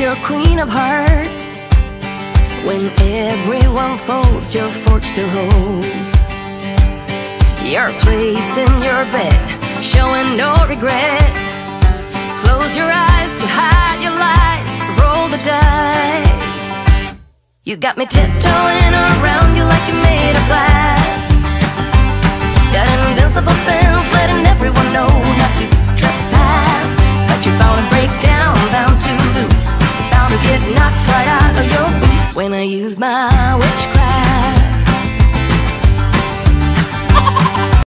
your queen of hearts. When everyone folds, your fork still holds your place in your bed, showing no regret. Close your eyes to hide your lies, roll the dice. You got me tiptoeing around you like you're made of glass. Got an invincible fence, letting everyone know not to trespass. But you're bound to break down, bound to lose, bound to get knocked right out of your boots when I use my